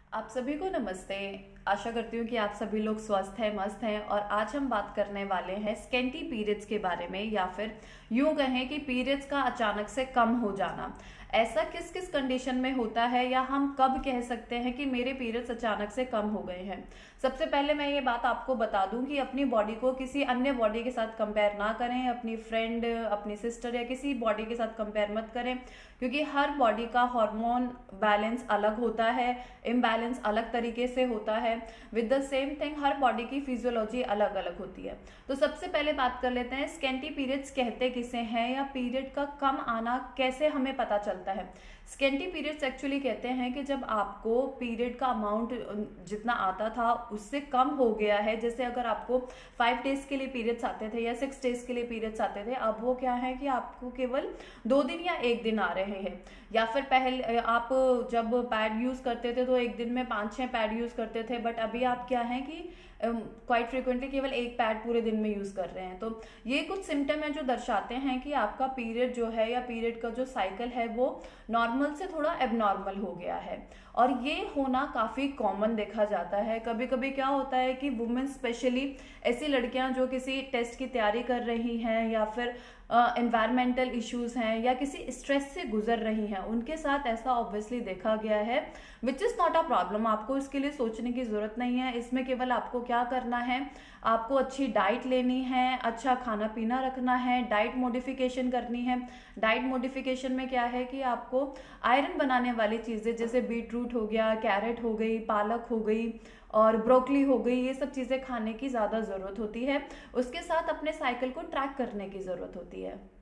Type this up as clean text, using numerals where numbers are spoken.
आप सभी को नमस्ते। आशा करती हूँ कि आप सभी लोग स्वस्थ हैं, मस्त हैं। और आज हम बात करने वाले हैं स्कैंटी पीरियड्स के बारे में, या फिर यूं कहें कि पीरियड्स का अचानक से कम हो जाना। ऐसा किस किस कंडीशन में होता है, या हम कब कह सकते हैं कि मेरे पीरियड्स अचानक से कम हो गए हैं। सबसे पहले मैं ये बात आपको बता दूं कि अपनी बॉडी को किसी अन्य बॉडी के साथ कंपेयर ना करें। अपनी फ्रेंड, अपनी सिस्टर या किसी बॉडी के साथ कंपेयर मत करें, क्योंकि हर बॉडी का हार्मोन बैलेंस अलग होता है, इम्बैलेंस अलग तरीके से होता है। विद द सेम थिंग हर बॉडी की फिजियोलॉजी अलग अलग होती है। तो सबसे पहले बात कर लेते हैं स्कैंटी पीरियड्स कहते किसे हैं, या पीरियड का कम आना कैसे हमें पता चलता है। स्कैंटी पीरियड्स एक्चुअली कहते हैं कि जब आपको पीरियड का अमाउंट जितना आता था उससे कम हो गया है। जैसे अगर आपको 5 डेज के लिए पीरियड्स आते थे या 6 डेज के लिए पीरियड्स आते थे, अब वो क्या है कि आपको केवल 2 दिन या 1 दिन आ रहे हैं। या फिर पहले आप जब पैड यूज करते थे तो एक दिन में 5-6 पैड यूज करते थे, बट अभी आप क्या है कि क्वाइट फ्रिक्वेंटली केवल एक पैड पूरे दिन में यूज कर रहे हैं। तो ये कुछ सिम्टम है जो दर्शाते हैं कि आपका पीरियड जो है, या पीरियड का जो साइकिल है, वो नॉर्मल से थोड़ा एबनॉर्मल हो गया है। और ये होना काफी कॉमन देखा जाता है। कभी कभी क्या होता है कि वुमेन, स्पेशली ऐसी लड़कियां जो किसी टेस्ट की तैयारी कर रही हैं, या फिर एनवायरमेंटल इश्यूज हैं, या किसी स्ट्रेस से गुजर रही हैं, उनके साथ ऐसा ऑब्वियसली देखा गया है। Which is not a problem. आपको इसके लिए सोचने की जरूरत नहीं है। इसमें केवल आपको क्या करना है, आपको अच्छी डाइट लेनी है, अच्छा खाना पीना रखना है, डाइट मॉडिफिकेशन करनी है। डाइट मॉडिफिकेशन में क्या है कि आपको आयरन बनाने वाली चीजें जैसे बीट रूट हो गया, कैरेट हो गई, पालक हो गई और ब्रोकली हो गई, ये सब चीजें खाने की ज्यादा जरूरत होती है। उसके साथ अपने साइकिल को ट्रैक करने की जरूरत होती है।